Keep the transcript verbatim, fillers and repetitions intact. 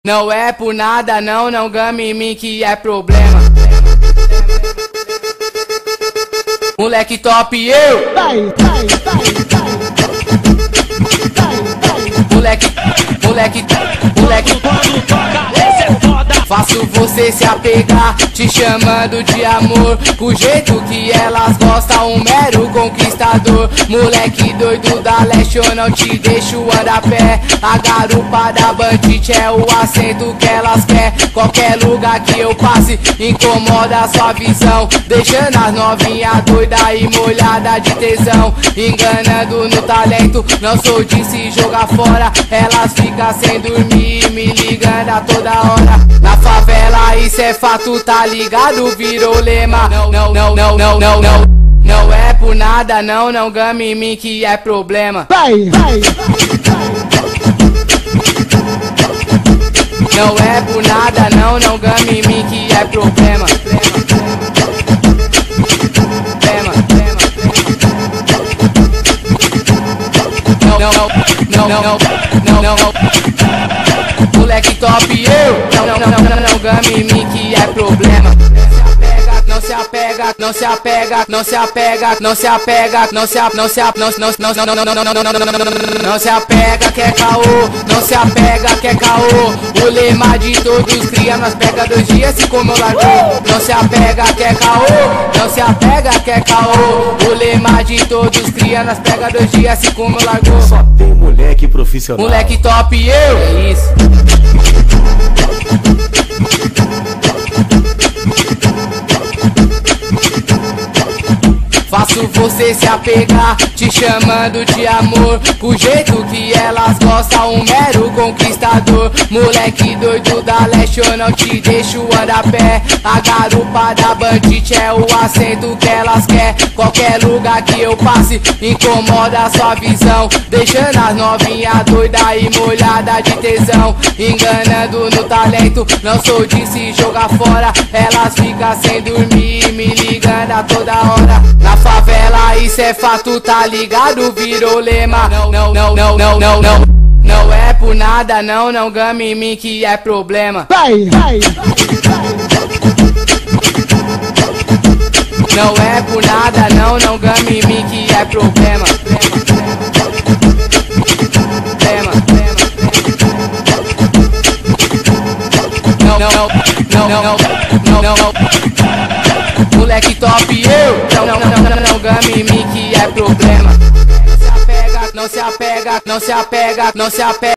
Não é por nada não, não game em mim que é problema. Moleque top eu. Vai, vai, vai, vai. Moleque, moleque, moleque. Quando toca, esse é foda. Faço você se apegar, te chamando de amor. Com jeito que elas gostam, um mero conquistador. Moleque doido da leste, eu não te deixo andar a pé. A garupa da bandite é o assento que elas quer. Qualquer lugar que eu passe, incomoda a sua visão. Deixando as novinhas doida e molhada de tesão. Enganando no talento, não sou de se jogar fora. Elas ficam sem dormir, me ligando a toda hora. Na favela isso é fato, tá ligado? Virou lema. Não, não, não, não, não, não, não. Não é por nada não, não game em mim que é problema. Vai, vai, Não é por nada não, não game em mim que é problema. Problema, problema. Não, não, não, não, não, não, não. Moleque top eu. Não, não, não, não, não, não game em mim que é problema. Não se apega, não se apega, não se apega, não se apega, não se apega, não se apega, não se não não não não não não não não não se apega, quer caô, não se apega, quer caô. O lema de todos cria, nós pega dois dias se como largou. Não se apega, quer caô, não se apega, quer caô. O lema de todos cria, nós pega dois dias se como largou. Só tem moleque profissional. Moleque top eu. É isso. Faço você se apegar, te chamando de amor. Com jeito que elas gostam, um mero conquistador. Moleque doido da leste, eu não te deixo andar a pé. A garupa da bandite é o assento que elas quer. Qualquer lugar que eu passe, incomoda a sua visão. Deixando as novinhas doida e molhada de tesão. Enganando no talento, não sou de se jogar fora. Elas ficam sem dormir, me ligando a toda hora. Na favela isso é fato, tá ligado? Virou lema. Não, não, não, não, não, não, não. Não é por nada não, não game em mim que é problema. vai, vai. Não é por nada não, não game em mim que é problema. Problema, problema. Não, não, não, não, não, não, não. Moleque top eu. Não, não, não, não, não, não game em mim que é problema. Não se apega, não se apega, não se apega, não se apega.